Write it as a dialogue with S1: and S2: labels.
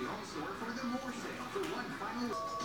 S1: home store for the more sale for one final.